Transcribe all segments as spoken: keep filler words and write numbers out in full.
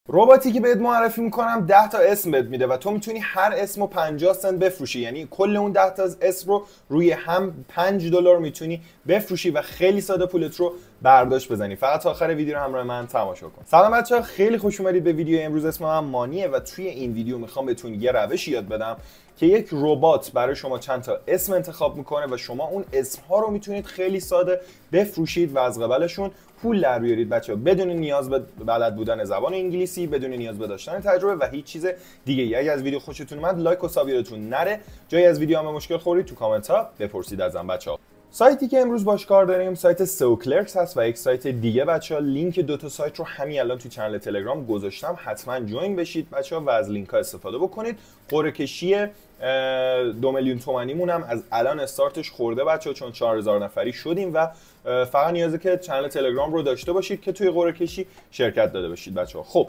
رباتی که بهت معرفی میکنم ده تا اسم بهت میده و تو میتونی هر اسمو پنجاه سنت بفروشی. یعنی کل اون ده تا اسم رو روی هم پنج دلار میتونی بفروشی و خیلی ساده پولت رو برداشت بزنی. فقط تا آخر ویدیو رو همراه من تماشا کن. سلام بچه‌ها، خیلی خوش اومدید به ویدیو امروز. اسم من مانیه و توی این ویدیو میخوام بهتون یه روش یاد بدم که یک ربات برای شما چند تا اسم انتخاب میکنه و شما اون اسم ها رو میتونید خیلی ساده بفروشید و از قبلشون پول در بیارید بچه‌ها، بدون نیاز به بلد بودن زبان انگلیسی، بدون نیاز به داشتن تجربه و هیچ چیز دیگه. اگه از ویدیو خوشتون اومد لایک و ساب یادتون نره. جایی از ویدیو هم مشکل خورید تو کامنت ها بپرسید ازم بچه‌ها. سایتی که امروز باش کار داریم سایت سئو کلرکس هست و یک سایت دیگه بچه‌ها. لینک دو تا سایت رو همین الان تو کانال تلگرام گذاشتم، حتما جوین بشید بچه‌ها و از لینک ها استفاده بکنید. قرعه کشی دو میلیون تومانیمون هم از الان استارتش خورده بچه‌ها، چون چهار هزار نفری شدیم و فقط نیازه که کانال تلگرام رو داشته باشید که توی قرعه کشی شرکت داده باشید بچه‌ها. خب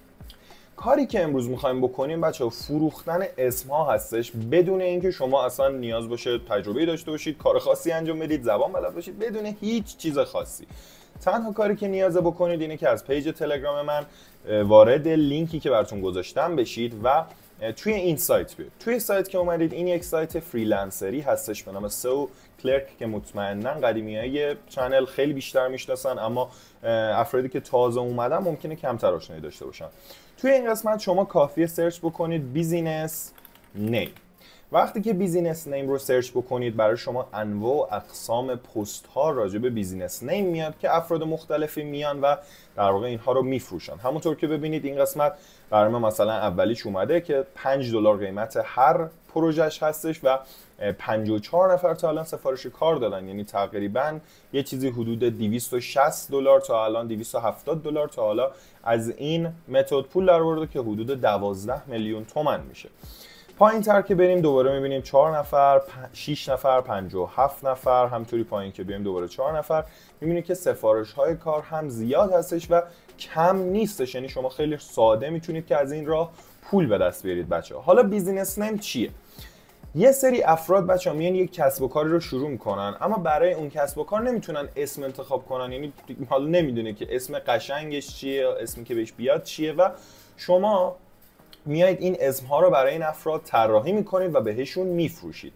کاری که امروز می‌خوایم بکنیم بچه‌ها فروختن اسم‌ها هستش، بدون اینکه شما اصلا نیاز باشه تجربه داشته باشید، کار خاصی انجام بدید، زبان بلد باشید، بدون هیچ چیز خاصی. تنها کاری که نیازه بکنید اینه که از پیج تلگرام من وارد لینکی که براتون گذاشتم بشید و توی این سایت بیاید. توی سایت که اومدید این یک سایت فریلنسری هستش به نام سئو کلرک که مطمئنا قدیمیای چنل خیلی بیشتر میشناسن، اما افرادی که تازه اومدن ممکنه کمتر آشنایی داشته باشن. توی این قسمت شما کافیه سرچ بکنید بیزینس نیم. وقتی که بیزینس نیم رو سرچ بکنید برای شما انواع و اقسام پست ها راجع به بیزینس نیم میاد که افراد مختلفی میان و در واقع اینها رو میفروشن. همونطور که ببینید این قسمت برای ما مثلا اولیش اومده که پنج دلار قیمت هر پروژهش هستش و پنجاه و چهار نفر تا الان سفارش کار دادن، یعنی تقریبا یه چیزی حدود دویست و شصت دلار تا الان دویست و هفتاد دلار تا حالا از این متد پول درآورده که حدود دوازده میلیون تومان میشه. پایین تر که بریم دوباره میبینیم چهار نفر، شش نفر، پنجاه و هفت نفر. همطوری پایین که بریم دوباره چهار نفر، میبینیم که سفارش های کار هم زیاد هستش و کم نیستش. یعنی شما خیلی ساده میتونید که از این راه پول به دست بیارید بچه‌ها. حالا بیزینس نیم چیه؟ یه سری افراد بچه‌ها میان یک کسب و کاری رو شروع میکنن، اما برای اون کسب و کار نمیتونن اسم انتخاب کنن. یعنی حالا نمیدونه که اسم قشنگش چیه یا اسمی که بهش بیاد چیه و شما میایید این اسمها رو برای این افراد طراحی میکنید و بهشون میفروشید.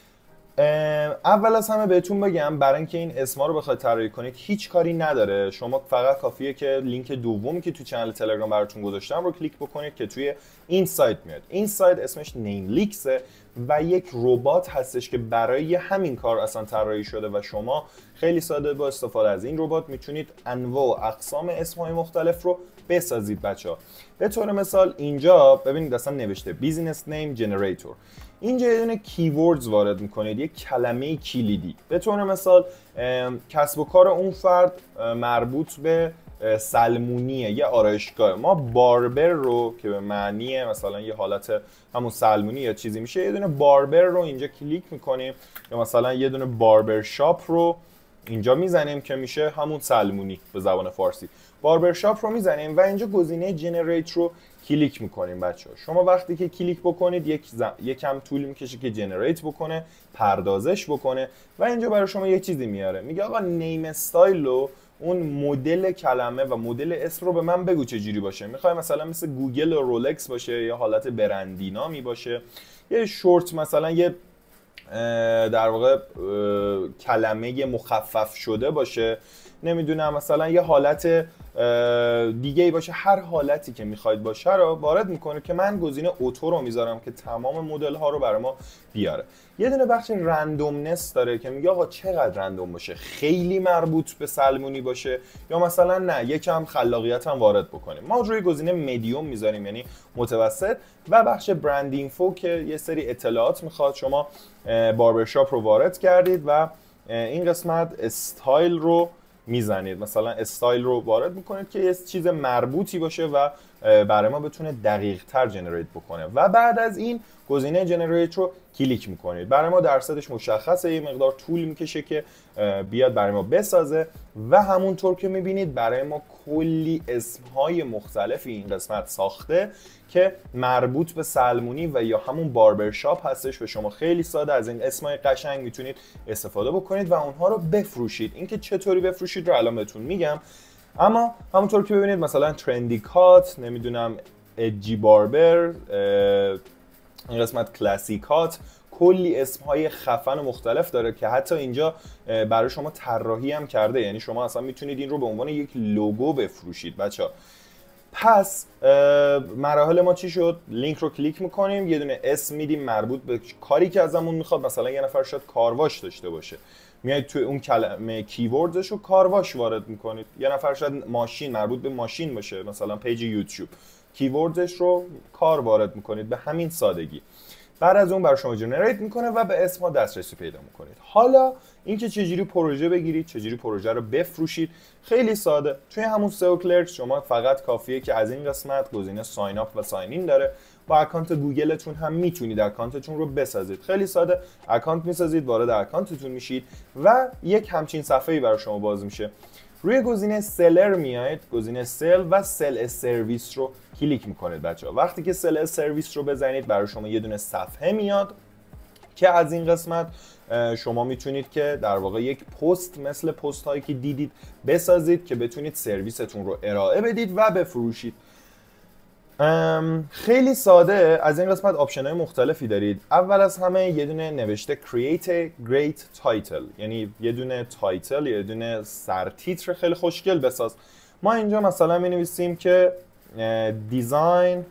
اول از همه بهتون بگم برای اینکه این اسمها رو بخواید طراحی کنید هیچ کاری نداره. شما فقط کافیه که لینک دومی که تو کانال تلگرام براتون گذاشتم رو کلیک بکنید که توی این سایت میاد. این سایت اسمش نیم لیکسه و یک ربات هستش که برای همین کار اصلا طراحی شده و شما خیلی ساده با استفاده از این ربات میتونید انواع و اقسام اسمهای مختلف رو بسازید بچه‌ها. به طور مثال اینجا ببینید اصلا نوشته بیزینس نیم جنریتور. اینجا یه دونه کیوردز وارد میکنید، یک کلمه کلیدی. به طور مثال کسب و کار اون فرد مربوط به سلمونیه، یه آرایشگاه. ما باربر رو که به معنی مثلا یه حالت همون سلمونی یا چیزی میشه، یه دونه باربر رو اینجا کلیک میکنیم یا مثلا یه دونه باربر شاپ رو اینجا میزنیم که میشه همون سلمونی به زبان فارسی. باربر شاپ رو میزنیم و اینجا گزینه جنریت رو کلیک میکنیم بچه‌ها. شما وقتی که کلیک بکنید یک زم... یکم طول میکشه که جنریت بکنه، پردازش بکنه و اینجا برای شما یه چیزی میاره. میگه آقا نیم استایل رو، اون مدل کلمه و مدل اسم رو به من بگو چه جوری باشه. میخوای مثلا مثل گوگل و رولکس باشه یا حالت برندی نامی باشه، یه شورت مثلا یه در واقع کلمه مخفف شده باشه، نمیدونم مثلا یه حالت دیگه ای باشه. هر حالتی که میخواید باشه رو وارد میکنه که من گزینه اوتو رو میذارم که تمام مدل ها رو برای ما بیاره. یه دونه بخش رندومنس داره که میگه آقا چقدر رندوم باشه، خیلی مربوط به سلمونی باشه یا مثلا نه یکم خلاقیت هم وارد بکنیم. ما روی گزینه مدیوم میذاریم یعنی متوسط. و بخش برند اینفو که یه سری اطلاعات میخواد. شما باربرشاپ رو وارد کردید و این قسمت استایل رو میزنید، مثلا استایل رو وارد میکنید که یه چیز مربوطی باشه و برای ما بتونه دقیق تر جنریت بکنه و بعد از این گزینه جنریت رو کلیک میکنید. برای ما درصدش مشخصه، یه مقدار طول میکشه که بیاد برای ما بسازه و همونطور که میبینید برای ما کلی اسمهای مختلفی این قسمت ساخته که مربوط به سلمونی و یا همون باربرشاپ هستش و شما خیلی ساده از این اسمای قشنگ میتونید استفاده بکنید و اونها رو بفروشید. اینکه چطوری بفروشید رو الان بهتون میگم. اما همونطور که ببینید مثلا ترندی کات، نمیدونم اجی باربر، این قسمت کلاسیکات، کلی اسمهای خفن و مختلف داره که حتی اینجا برای شما طراحی هم کرده، یعنی شما اصلا میتونید این رو به عنوان یک لوگو بفروشید بچه‌ها. پس مراحل ما چی شد؟ لینک رو کلیک میکنیم، یه دونه اسم میدیم مربوط به کاری که ازمون میخواد. مثلا یه نفر شاید کارواش داشته باشه، میایید توی اون کلمه کیوردش رو کارواش وارد میکنید. یه نفر شاید ماشین، مربوط به ماشین باشه، مثلا پیج یوتیوب، کیوردش رو کار وارد میکنید. به همین سادگی بعد از اون برای شما جنریت میکنه و به اسمها دسترسی پیدا میکنید. حالا اینکه چجوری پروژه بگیرید، چجوری پروژه رو بفروشید، خیلی ساده. توی همون سئو کلرکس شما فقط کافیه که از این قسمت گزینه ساین اپ و ساین این داره، با اکانت گوگلتون هم میتونید اکانتتون رو بسازید. خیلی ساده، اکانت میسازید، وارد اکانتتون میشید و یک همچین صفحه‌ای برای شما باز میشه. روی گزینه سلر میایید، گزینه سل و سل سرویس رو کلیک میکنید بچه‌ها. وقتی که سل سرویس رو بزنید برای شما یه دونه صفحه میاد که از این قسمت شما میتونید که در واقع یک پست مثل پست هایی که دیدید بسازید که بتونید سرویستون رو ارائه بدید و بفروشید. خیلی ساده. از این قسمت آپشن های مختلفی دارید. اول از همه یه دونه نوشته create a great title، یعنی یه دونه تایتل، یه دونه سرتیتر خیلی خوشگل بساز. ما اینجا مثلا می نویسیم که دیزاین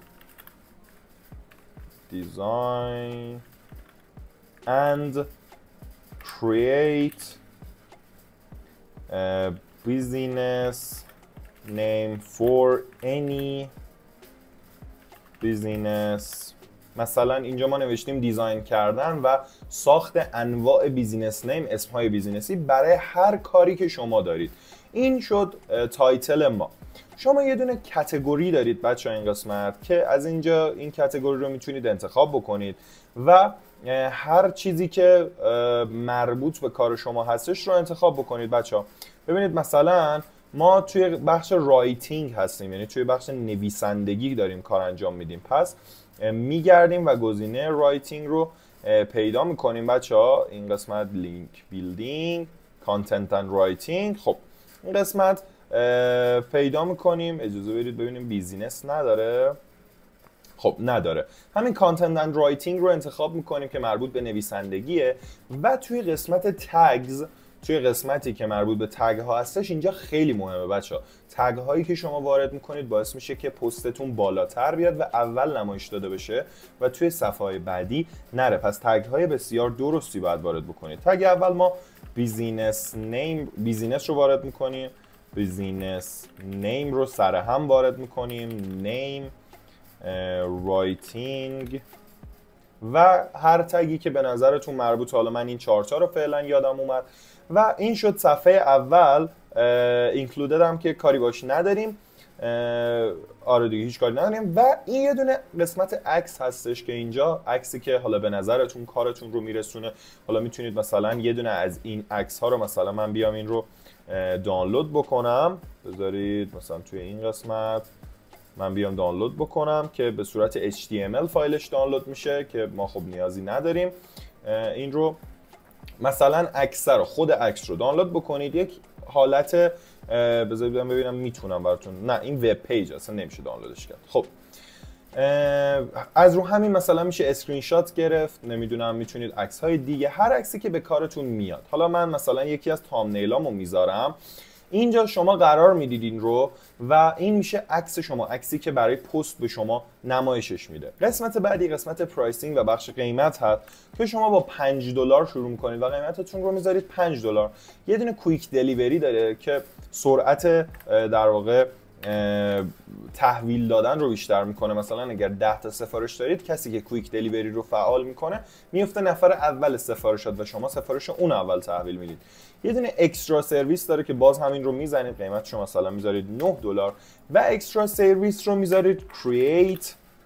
دیزاین and create a business name for any بیزینس. مثلا اینجا ما نوشتیم دیزاین کردن و ساخت انواع بیزینس نیم، اسمهای بیزینسی برای هر کاری که شما دارید. این شد تایتل ما. شما یه دونه کاتگوری دارید بچه ها این قسمت که از اینجا این کاتگوری رو میتونید انتخاب بکنید و هر چیزی که مربوط به کار شما هستش رو انتخاب بکنید بچه ها. ببینید مثلا ما توی بخش رایتینگ هستیم، یعنی توی بخش نویسندگی داریم کار انجام میدیم. پس میگردیم و گزینه رایتینگ رو پیدا میکنیم بچه ها. این قسمت لینک بیلدینگ، کانتنت اند رایتینگ. خب این قسمت پیدا میکنیم. اجازه بدید ببینیم بیزینس نداره. خب نداره. همین کانتنت اند رایتینگ رو انتخاب میکنیم که مربوط به نویسندگیه و توی قسمت تگز، توی قسمتی که مربوط به تگ ها هستش، اینجا خیلی مهمه بچه ها. تگ هایی که شما وارد میکنید باعث میشه که پستتون بالاتر بیاد و اول نمایش داده بشه و توی صفحه های بعدی نره. پس تگ های بسیار درستی باید وارد بکنید. تگ اول ما بیزینس نیم، بیزینس رو وارد میکنیم، بیزینس نیم رو سر هم وارد میکنیم، نیم، رایتینگ و هر تگی که به نظرتون مربوط. حالا من این چهار تا رو فعلا یادم اومد و این شد صفحه اول. اینکلودد هم که کاری باش نداریم. آره دیگه هیچ کاری نداریم. و این یه دونه قسمت عکس هستش که اینجا عکسی که حالا به نظرتون کارتون رو میرسونه. حالا میتونید مثلا یه دونه از این عکس ها رو مثلا من بیام این رو دانلود بکنم. بذارید مثلا توی این قسمت من بیام دانلود بکنم که به صورت اچ تی ام ال فایلش دانلود میشه که ما خب نیازی نداریم. این رو مثلا عکس رو، خود عکس رو دانلود بکنید. یک حالت بذارید ببینم میتونم براتون، نه این وب پیج اصلا نمیشه دانلودش کرد. خب از رو همین مثلا میشه اسکرین شات گرفت، نمیدونم میتونید عکس های دیگه، هر عکسی که به کارتون میاد. حالا من مثلا یکی از تامنیلامو میذارم اینجا، شما قرار میدید این رو و این میشه عکس شما، عکسی که برای پست به شما نمایشش میده. قسمت بعدی قسمت پرایسینگ و بخش قیمت هست که شما با پنج دلار شروع میکنید و قیمتتون رو میذارید پنج دلار. یه دونه کویک دلیوری داره که سرعت در واقع تحویل دادن رو بیشتر میکنه. مثلا اگر ده تا سفارش دارید، کسی که کویک دلیوری رو فعال میکنه میفته نفر اول سفارشات و شما سفارش اون اول تحویل میدید. یه دونه اکسترا سرویس داره که باز همین رو میزنید، قیمت شما مثلا میذارید نه دلار و اکسترا سرویس رو میذارید create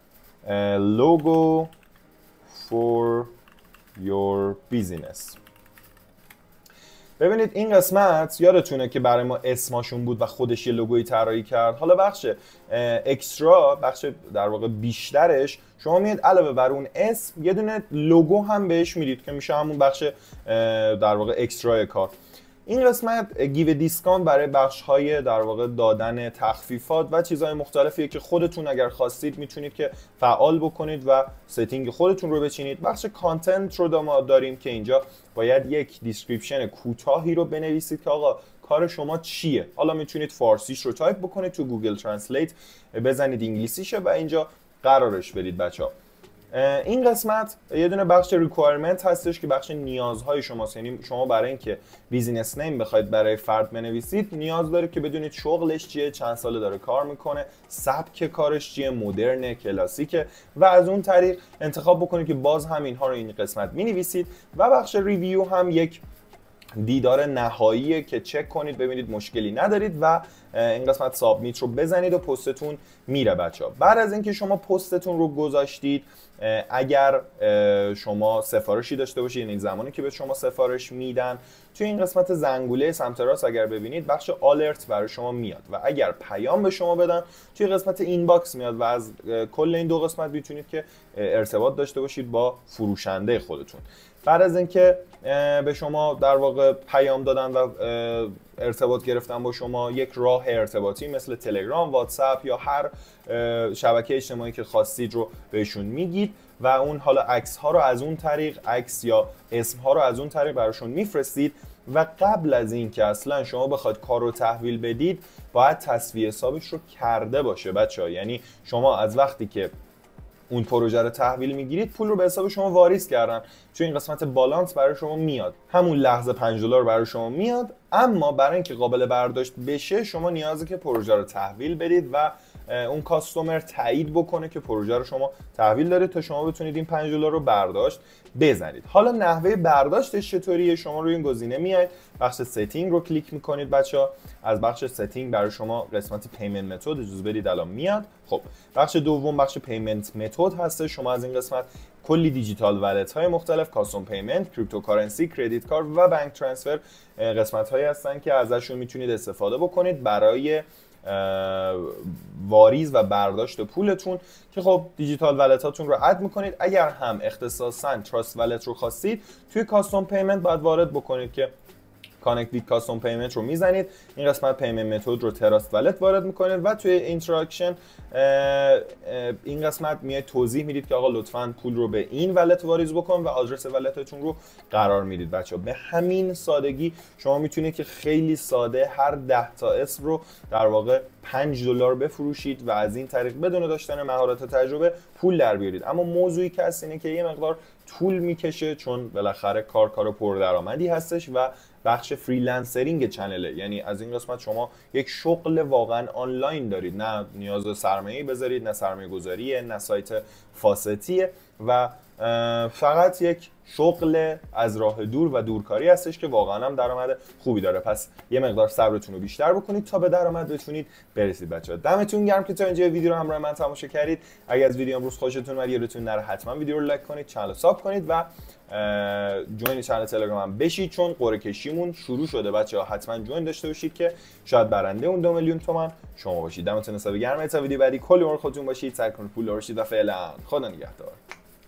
logo for your business. ببینید این قسمت یادتونه که برای ما اسمشون بود و خودش یه لوگوی طراحی کرد. حالا بخش اکسترا، بخش در واقع بیشترش، شما میاد علاوه بر اون اسم یه دونه لوگو هم بهش میدید که میشه همون بخش در واقع اکسترا کار. این قسمت گیو دیسکانت برای بخش های در واقع دادن تخفیفات و چیزهای مختلفیه که خودتون اگر خواستید میتونید که فعال بکنید و ستینگ خودتون رو بچینید. بخش کانتنت رو ما داریم که اینجا باید یک دیسکریپشن کوتاهی رو بنویسید که آقا کار شما چیه. حالا میتونید فارسیش رو تایپ بکنید تو گوگل ترنسلیت، بزنید انگلیسیشه و اینجا قرارش بدید بچه‌ها. این قسمت یه دونه بخش ریکوایرمنت هستش که بخش نیازهای شماست. یعنی شما برای اینکه بیزینس نیم بخواید برای فرد بنویسید نیاز داره که بدونید شغلش چیه، چند ساله داره کار میکنه، سبک کارش چیه، مدرن، کلاسیکه و از اون طریق انتخاب بکنید که باز هم اینها رو این قسمت مینویسید. و بخش ریویو هم یک دیدار نهاییه که چک کنید ببینید مشکلی ندارید و این قسمت سابمیت رو بزنید و پستتون میره بچه‌ها. بعد از اینکه شما پستتون رو گذاشتید، اگر شما سفارشی داشته باشید، یعنی زمانی که به شما سفارش میدن، توی این قسمت زنگوله سمت راست اگر ببینید بخش آلرت برای شما میاد و اگر پیام به شما بدن توی قسمت اینباکس میاد و از کل این دو قسمت میتونید که ارتباط داشته باشید با فروشنده خودتون. بعد از اینکه به شما در واقع پیام دادن و ارتباط گرفتن با شما، یک راه ارتباطی مثل تلگرام، واتساپ یا هر شبکه اجتماعی که خواستید رو بهشون میگید و اون حالا عکس ها رو از اون طریق، عکس یا اسم ها رو از اون طریق براشون میفرستید. و قبل از اینکه اصلا شما بخواید کار رو تحویل بدید باید تسویه حسابش رو کرده باشه بچه‌ها. یعنی شما از وقتی که اون پروژه رو تحویل میگیرید پول رو به حساب شما واریز کردن، چون این قسمت بالانس برای شما میاد، همون لحظه پنج دلار برای شما میاد. اما برای اینکه قابل برداشت بشه شما نیازه که پروژه رو تحویل بدید و اون کاستومر تایید بکنه که پروژه رو شما تحویل دارید تا شما بتونید این پنج دلار رو برداشت بزنید. حالا نحوه برداشتش چطوریه؟ شما روی این گزینه میاید، بخش ستینگ رو کلیک میکنید بچه‌ها. از بخش ستینگ برای شما قسمت پیمنت متد اجازه بدید الان میاد. خب بخش دوم بخش پیمنت متد هست. شما از این قسمت کلی دیجیتال والت های مختلف، کاستوم پیمنت، کریپتوکارنسی، کردیت کارت و بانک ترانسفر قسمت هایی هستن که ازشون میتونید استفاده بکنید برای واریز و برداشت پولتون که خب دیجیتال والت هاتون رو اد میکنید. اگر هم اختصاصا تراست والت رو خواستید توی کاستوم پیمنت باید وارد بکنید که کانکت وید کاستوم پیمنت رو میزنید، این قسمت پیمنت متد رو تراست والت وارد میکنید و توی اینتراکشن این قسمت میاد توضیح میدید که آقا لطفاً پول رو به این والت واریز بکن و آدرس والتتون رو قرار میدید بچه‌ها. به همین سادگی شما میتونید که خیلی ساده هر ده تا اسم رو در واقع پنج دلار بفروشید و از این طریق بدون داشتن مهارت و تجربه پول در بیارید. اما موضوعی که هست اینه که یه مقدار طول میکشه چون بالاخره کار کار پردرآمدی هستش و بخش فریلنسرینگ چنله. یعنی از این قسمت شما یک شغل واقعا آنلاین دارید، نه نیاز به سرمایه بذارید، نه سرمایه گذاریه، نه سایت فاسدیه و فقط یک شغل از راه دور و دورکاری هستش که واقعا هم درآمد خوبی داره. پس یه مقدار صبرتون رو بیشتر بکنید تا به درآمد بتونید برسید بچه‌ها. دمتون گرم که تا اینجا ویدیو رو همراه من تماشا کردید. اگر از ویدیو امروز خوشتون اومد یادتون نره حتما ویدیو رو لایک کنید، چنل رو ساب کنید و جوین چنل تلگرام هم بشید چون قرعه کشیمون شروع شده بچه‌ها. حتما جوین داشته باشید که شاید برنده اون دو میلیون تومان شما باشید. دمتون حساب گرم تا ویدیو بعدی کلی عمر خودتون باشید، سر کنید پول داشتید و فعلا خدا نگهدار.